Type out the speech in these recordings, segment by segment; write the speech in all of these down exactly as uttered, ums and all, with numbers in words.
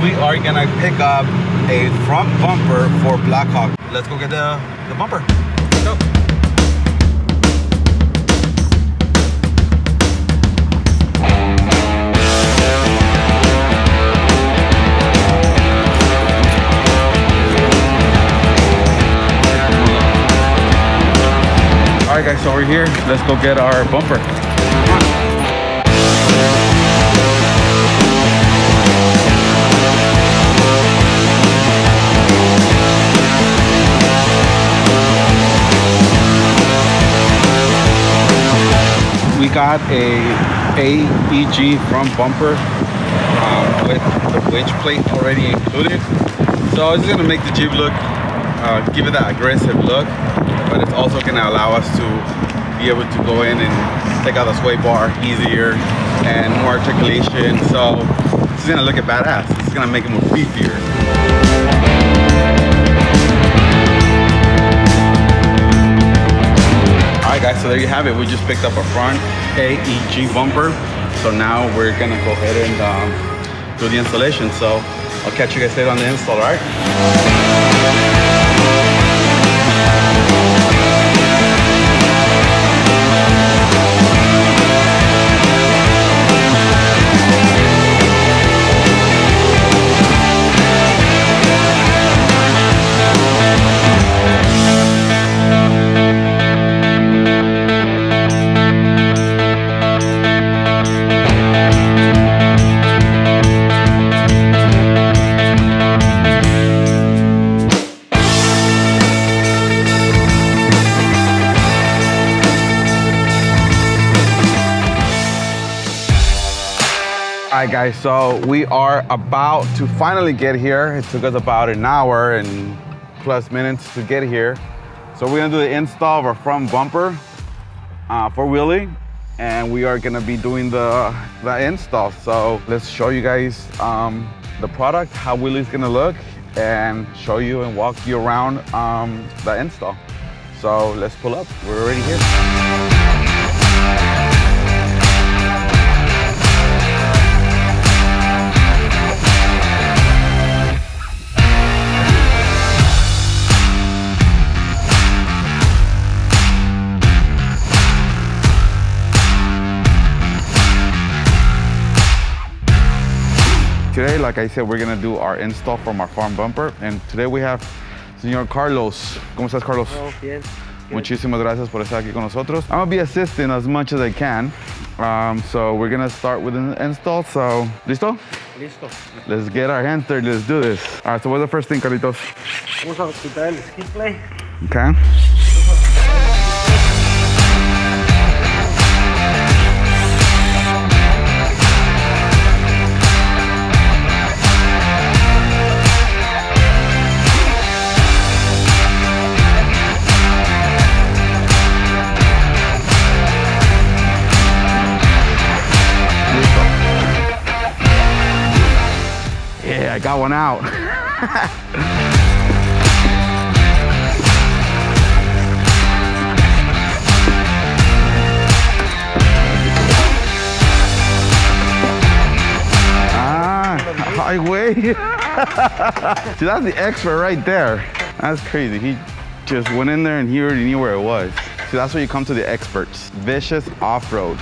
we are gonna pick up a front bumper for Blackhawk. Let's go get the, the bumper. Let's go. All right guys, so we're here. Let's go get our bumper. We got a A E G front bumper um, with the winch plate already included. So it's gonna make the Jeep look, uh, give it that aggressive look, but it's also gonna allow us to be able to go in and take out the sway bar easier and more articulation. So it's gonna look at badass. It's gonna make it more beefier. Alright guys, so there you have it. We just picked up a front A E G bumper. So now we're gonna go ahead and um, do the installation. So I'll catch you guys later on the install, alright? All right guys, so we are about to finally get here. It took us about an hour and plus minutes to get here. So we're gonna do the install of our front bumper uh, for Willie, and we are gonna be doing the, the install. So let's show you guys um, the product, how Willie's gonna look, and show you and walk you around um, the install. So let's pull up, we're already here. Today, like I said, we're gonna do our install from our front bumper, and today we have Señor Carlos. ¿Cómo estás, Carlos? Oh, bien. Muchísimas gracias por estar aquí con nosotros. I'm gonna be assisting as much as I can. Um, so we're gonna start with an install. So, listo? Listo. Let's get our hands dirty. Let's do this. All right. So what's the first thing, Carlitos? Vamos a quitar el skid plate. Okay. Yeah, I got one out. Ah, highway. See, that's the expert right there. That's crazy. He just went in there and he already knew where it was. See, that's where you come to the experts. Vicious off-road.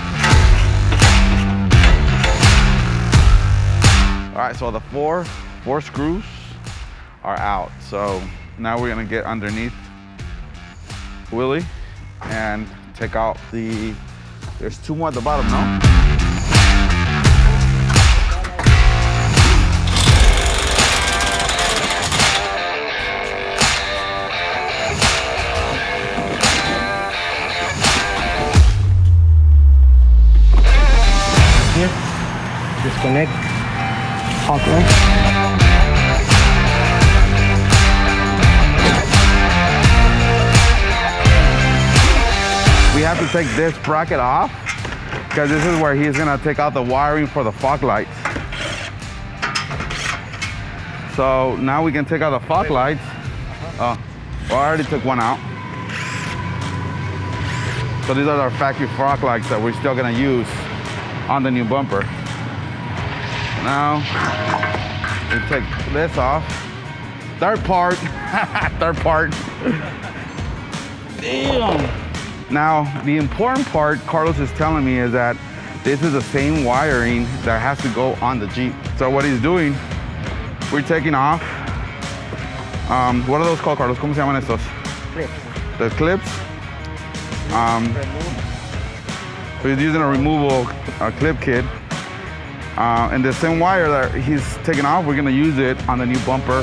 All right, so the four, four screws are out. So now we're gonna get underneath Willie and take out the, there's two more at the bottom, no? Here, disconnect. Hawkeye. We have to take this bracket off because this is where he's gonna take out the wiring for the fog lights. So now we can take out the fog lights. Oh, well, I already took one out. So these are our factory fog lights that we're still gonna use on the new bumper. Now, We take this off. Third part. Third part. Damn. Now, the important part Carlos is telling me is that this is the same wiring that has to go on the Jeep. So what he's doing, we're taking off. Um, what are those called, Carlos? ¿Cómo se llaman estos? Clips. The clips. Um, so he's using a removable uh, clip kit. Uh, and the same wire that he's taking off, we're gonna use it on the new bumper.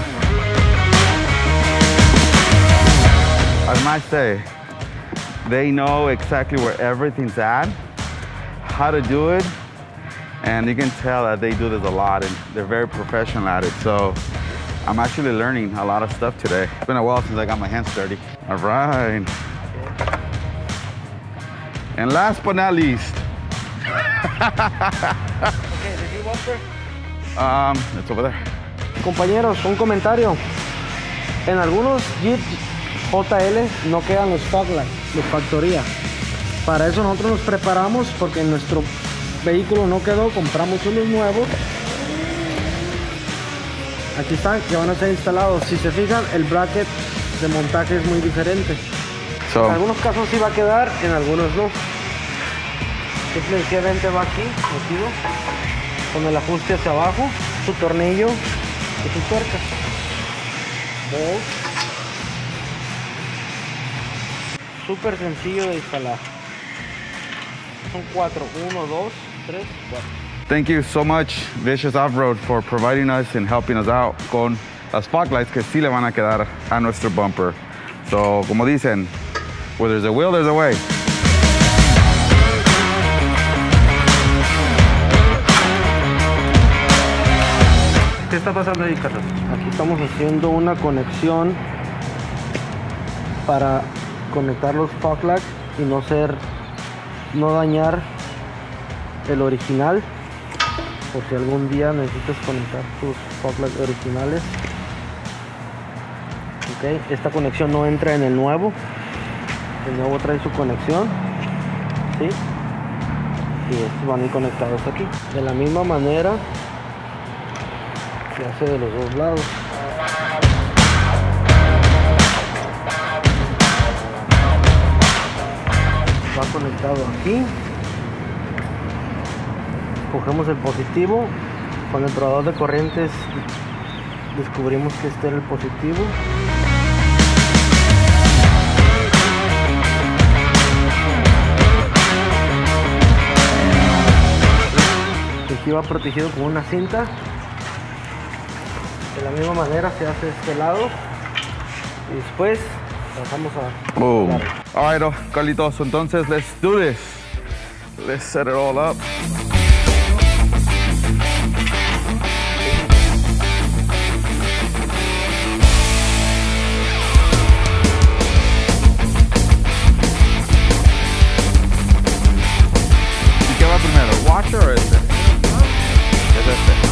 I must say, they know exactly where everything's at, how to do it, and you can tell that they do this a lot and they're very professional at it. So I'm actually learning a lot of stuff today. It's been a while since I got my hands dirty. All right. And last but not least. Okay, the Jeep bumper. Um, it's over there. Compañeros, un comentario. En algunos Jeep J L no quedan los fog lights de factoría. Para eso nosotros nos preparamos porque en nuestro vehículo no quedó, compramos unos nuevos. Aquí están, que van a ser instalados. Si se fijan, el bracket de montaje es muy diferente. So, En algunos casos sí va a quedar, en algunos no. Simplemente va aquí, metido, con el ajuste hacia abajo, su tornillo y su tuerca. Bolt. Súper sencillo de instalar. Son cuatro, uno, dos, tres, cuatro. thank you so much, Vicious Off-Road, for providing us and helping us out con las fog lights que sí le van a quedar a nuestro bumper. So, como dicen, where there's a will, there's a way. ¿Qué está pasando ahí, Carlos? Aquí estamos haciendo una conexión para conectar los fog lights y no ser, no dañar el original, por si algún día necesitas conectar tus fog lights originales. Okay. Esta conexión no entra en el nuevo, el nuevo trae su conexión, ¿sí? Y estos van a ir conectados aquí. De la misma manera se hace de los dos lados. Va conectado aquí. Cogemos el positivo. Con el probador de corrientes descubrimos que este era el positivo. Aquí va protegido con una cinta. De la misma manera se hace este lado y después pasamos a... Boom. All right, oh, Carlitos, entonces let's do this. Let's set it all up. ¿Y qué va primero, washer o este? Es este.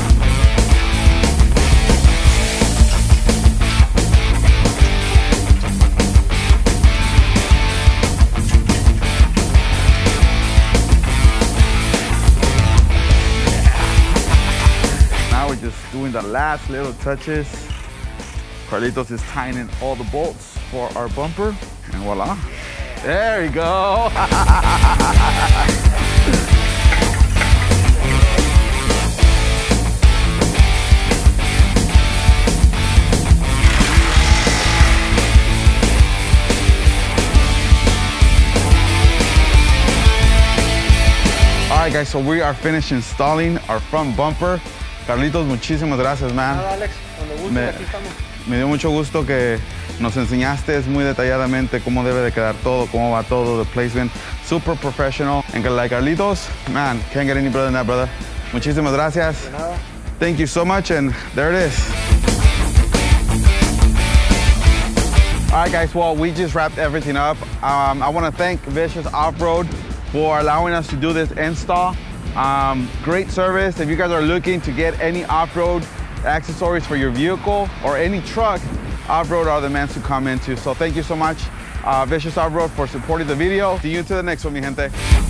Just doing the last little touches. Carlitos is tying in all the bolts for our bumper, and voila. There we go. All right, guys, so we are finished installing our front bumper. Carlitos, muchísimas gracias, man. Nada, Alex, cuando guste, Me, aquí estamos. me dio mucho gusto que nos enseñaste muy detalladamente cómo debe de quedar todo, cómo va todo, the placement, super professional. And like Carlitos, man, can't get any better than that, brother. Muchísimas gracias. De nada. Thank you so much, and there it is. All right, guys, well, we just wrapped everything up. Um, I want to thank Vicious Off-Road for allowing us to do this install. Um, great service. If you guys are looking to get any off-road accessories for your vehicle or any truck, Off-Road are the men to come into. So thank you so much, uh, Vicious Off-Road, for supporting the video. See you to the next one, mi gente.